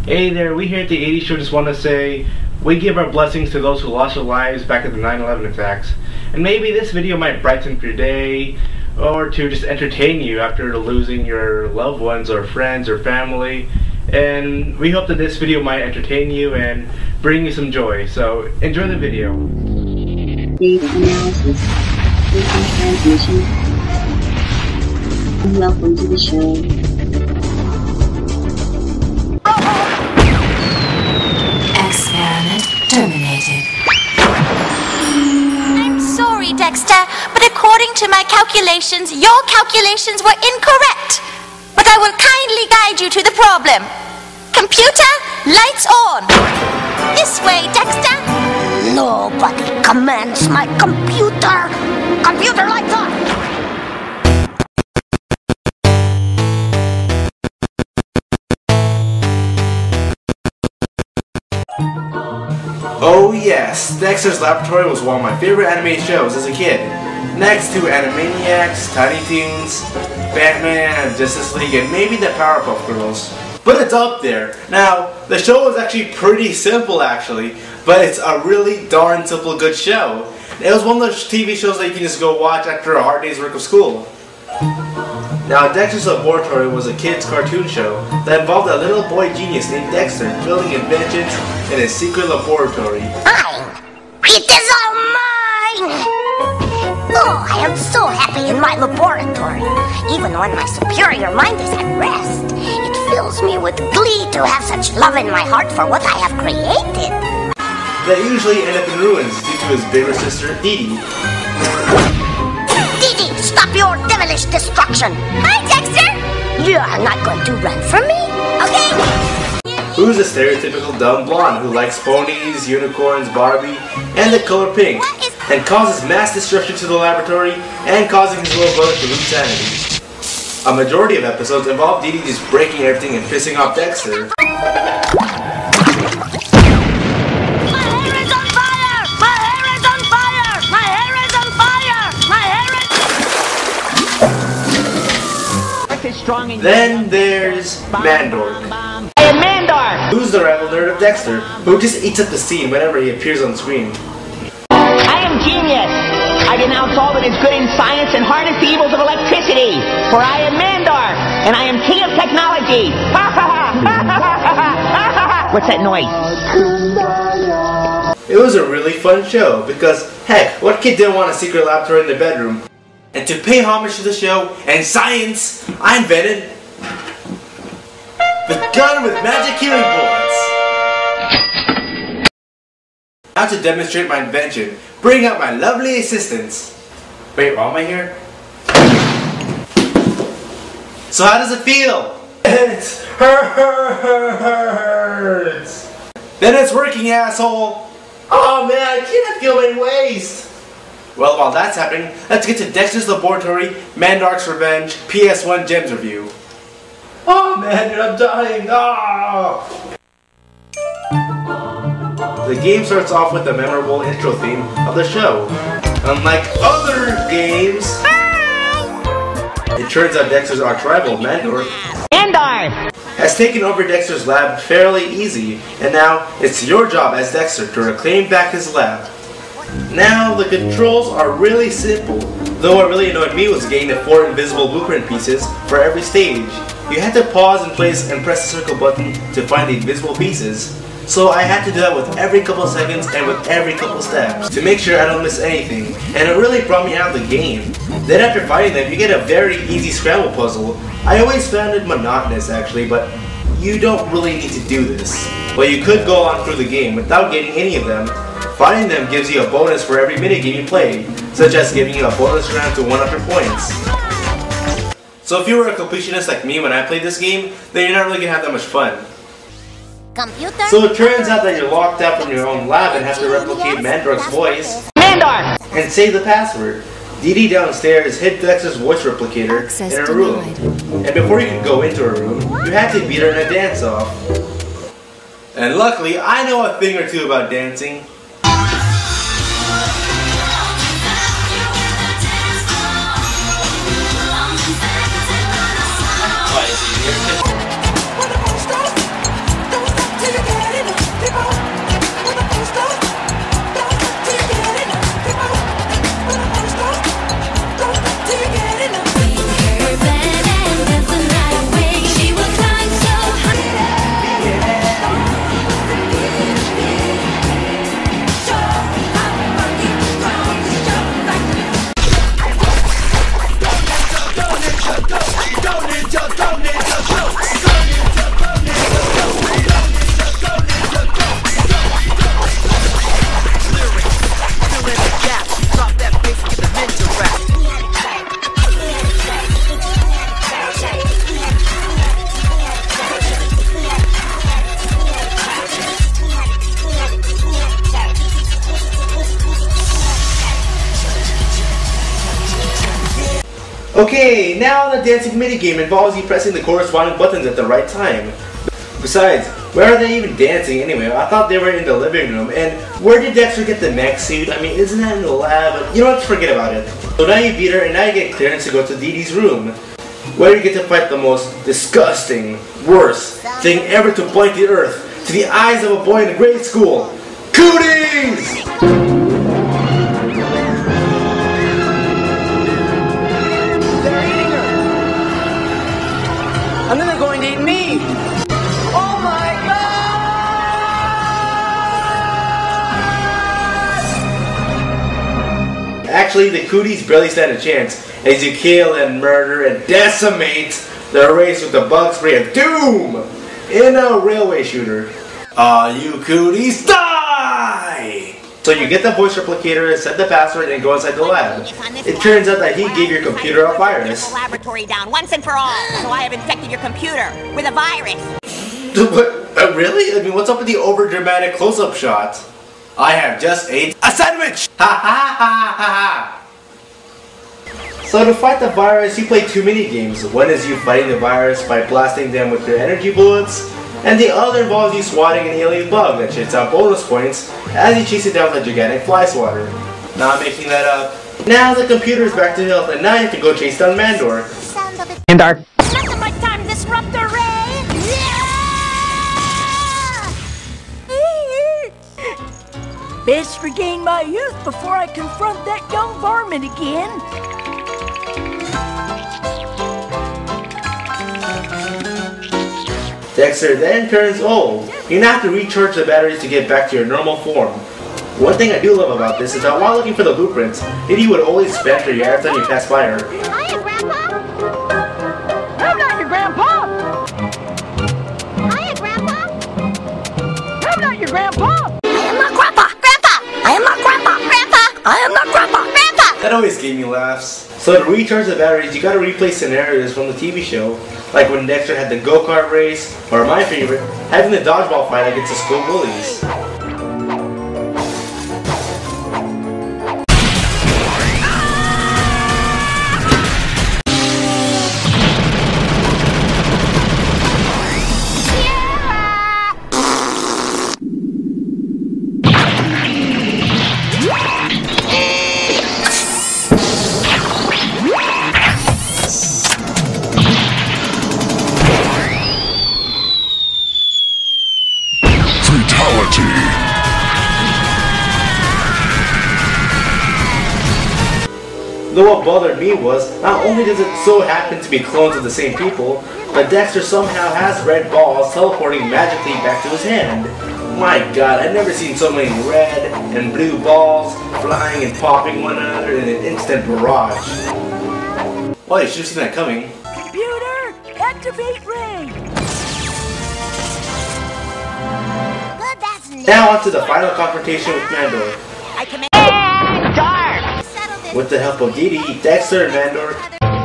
Hey there, we here at the 80s Show just want to say we give our blessings to those who lost their lives back at the 9/11 attacks. And maybe this video might brighten your day, or to just entertain you after losing your loved ones or friends or family. And we hope that this video might entertain you and bring you some joy. So enjoy the video. Data analysis. Frequent transmission. Welcome to the show. Experiment terminated. I'm sorry, Dexter, but according to my calculations, your calculations were incorrect. But I will kindly guide you to the problem. Computer, lights on. This way, Dexter. Nobody commands my computer. Computer, lights on. Oh yes, Dexter's Laboratory was one of my favorite anime shows as a kid. Next to Animaniacs, Tiny Toons, Batman, and Justice League, and maybe the Powerpuff Girls. But it's up there. Now, the show was actually pretty simple actually, but it's a really darn simple good show. It was one of those TV shows that you can just go watch after a hard day's work of school. Now, Dexter's Laboratory was a kid's cartoon show that involved a little boy genius named Dexter building inventions in his secret laboratory. Mine! It is all mine! Oh, I am so happy in my laboratory. Even when my superior mind is at rest, it fills me with glee to have such love in my heart for what I have created. That usually end up in ruins due to his bigger sister, Dee Dee. Dee Dee, stop your devilish destruction! Hi, Dexter. You are not going to run from me, okay? Who's a stereotypical dumb blonde who likes ponies, unicorns, Barbie, and the color pink, and causes mass destruction to the laboratory and causing his little brother to lose sanity. A majority of episodes involve Dee Dee just breaking everything and pissing off Dexter. Then there's Mandark. I am Mandark! Who's the rival nerd of Dexter, who just eats up the scene whenever he appears on screen. I am genius! I denounce all that is good in science and harness the evils of electricity! For I am Mandark, and I am king of technology! What's that noise? It was a really fun show, because heck, what kid didn't want a secret laboratory in their bedroom? And to pay homage to the show and science, I invented the gun with magic healing bullets. Now to demonstrate my invention, bring out my lovely assistants. Wait, why am I here? So how does it feel? It hurts. Then it's working, asshole. Oh man, I can't feel my waist. Well, while that's happening, let's get to Dexter's Laboratory, Mandark's Revenge, PS1 Gems Review. Oh man, dude, I'm dying! Oh! The game starts off with the memorable intro theme of the show. Unlike other games, it turns out Dexter's arch-rival, Mandark, has taken over Dexter's lab fairly easy, and now it's your job as Dexter to reclaim back his lab. Now, the controls are really simple, though what really annoyed me was getting the 4 invisible blueprint pieces for every stage. You had to pause in place and press the circle button to find the invisible pieces, so I had to do that with every couple seconds and with every couple steps to make sure I don't miss anything, and it really brought me out of the game. Then after fighting them, you get a very easy scramble puzzle. I always found it monotonous actually, but you don't really need to do this. Well, you could go on through the game without getting any of them. Finding them gives you a bonus for every minigame you play, such as giving you a bonus round to 1-up your points. So if you were a completionist like me when I played this game, then you're not really going to have that much fun. Computer? So it turns out that you're locked out from your own lab and have to replicate Mandark's voice and save the password. Dee Dee downstairs hid Dexter's voice replicator in her room, and before you could go into her room, you had to beat her in a dance-off. And luckily, I know a thing or two about dancing. Okay, now the dancing minigame involves you pressing the corresponding buttons at the right time. Besides, where are they even dancing anyway? I thought they were in the living room. And where did Dexter get the mech suit? I mean, isn't that in the lab? But you know what? Forget about it. So now you beat her, and now you get clearance to go to Dee Dee's room, where you get to fight the most disgusting, worst thing ever to blight the earth to the eyes of a boy in grade school. Cooties! They're eating her! And then they're going to eat me! Oh my God! Actually, the Cooties barely stand a chance as you kill and murder and decimate the race with the bug spray of doom in a railway shooter. You Cooties, die! So you get the voice replicator, set the password, and go inside the lab. It turns out that he gave your computer a virus. Laboratory down once and for all. So I have infected your computer with a virus. What? Really? I mean, what's up with the over-dramatic close-up shot? I have just ate a sandwich! Ha ha ha ha ha! So to fight the virus, you play two mini games. One is you fighting the virus by blasting them with your energy bullets, and the other involves you swatting an alien bug that shits out bonus points as you chase it down with a gigantic fly swatter. Not making that up. Now the computer is back to health, and now you have to go chase down Mandark. Mandark. Nothing like time disruptor, Ray! Best regain my youth before I confront that young varmint again. Dexter then turns old. You now have to recharge the batteries to get back to your normal form. One thing I do love about this is that while looking for the blueprints, Dee Dee would always banter you every time you pass by her. Hiya, Grandpa. I'm not your grandpa! Hiya, Grandpa. I'm not your grandpa! I am not Grandpa. Grandpa. I am not Grandpa. Grandpa. I am not Grandpa. Grandpa. That always gave me laughs. So to recharge the batteries, you gotta replay scenarios from the TV show, like when Dexter had the go-kart race, or my favorite, having the dodgeball fight against the school bullies. Though what bothered me was, not only does it so happen to be clones of the same people, but Dexter somehow has red balls teleporting magically back to his hand. My god, I've never seen so many red and blue balls flying and popping one another in an instant barrage. Well, you should have seen that coming. Computer, activate Ray! Good, that's neat. Now on to the final confrontation with Mandark. I command Mandark! With the help of Dee Dee, Dexter, and Mandark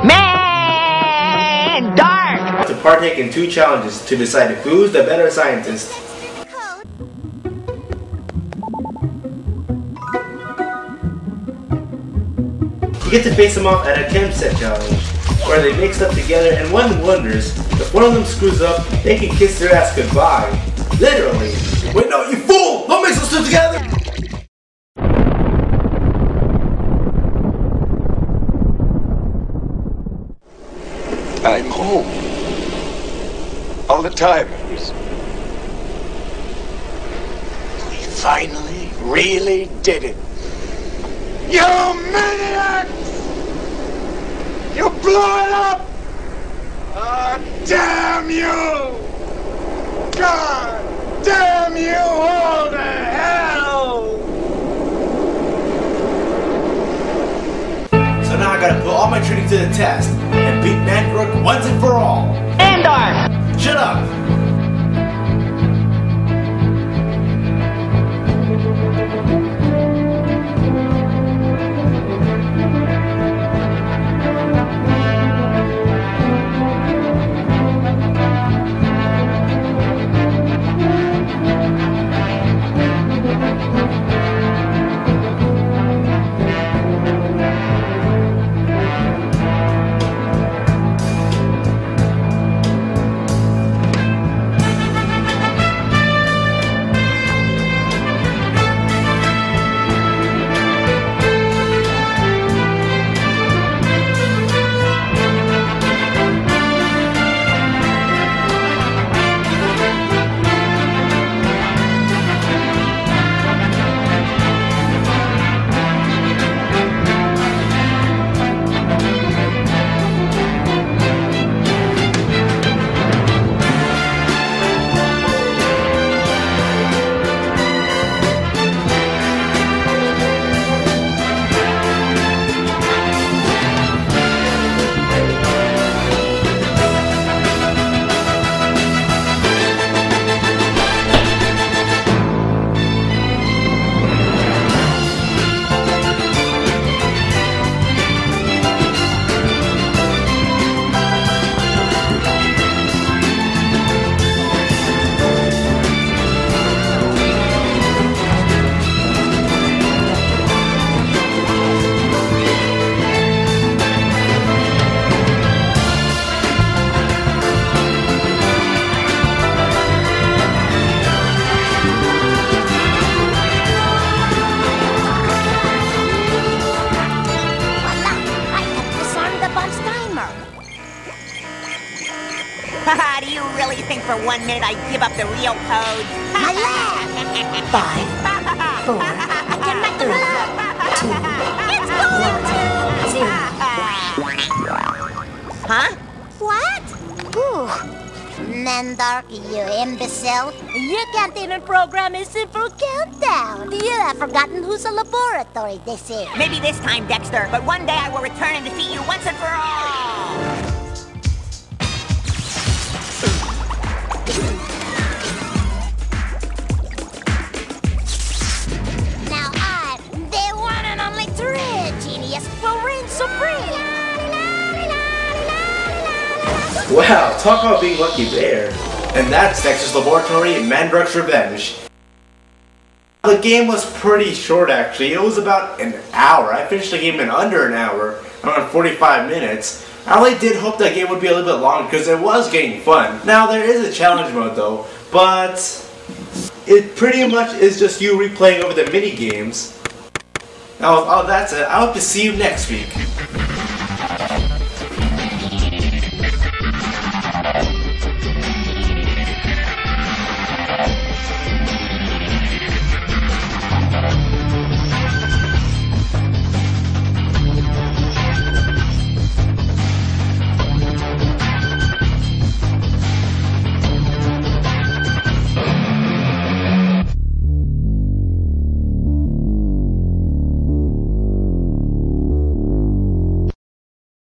Mandark! to partake in two challenges to decide who's the better scientist. You get to face them off at a chem set challenge, where they make stuff together, and one wonders, if one of them screws up, they can kiss their ass goodbye. Literally. Wait, no, you fool! Don't mix those two together! I'm home. All the time. We finally really did it. You maniacs! You blew it up! Oh, damn you! God damn you all to hell! So now I gotta put all my training to the test and beat Mandark once and for all. Mandark! Shut up! 1 minute I give up the real code. My lab. 5, 4, I can make the 2, It's going. 0. Huh? What? Ooh. Mandark, you imbecile. You can't even program a simple countdown. You have forgotten whose laboratory this is. Maybe this time, Dexter, but one day I will return and defeat you once and for all. Now I'm the one and only true genius for Reign Supreme. Wow, talk about being lucky there. And that's Dexter's Laboratory, Mandark's Revenge. The game was pretty short actually. It was about an hour. I finished the game in under an hour, around 45 minutes. I really did hope that game would be a little bit longer because it was getting fun. Now there is a challenge mode though, but it pretty much is just you replaying over the mini games. Now with all that said, I hope to see you next week.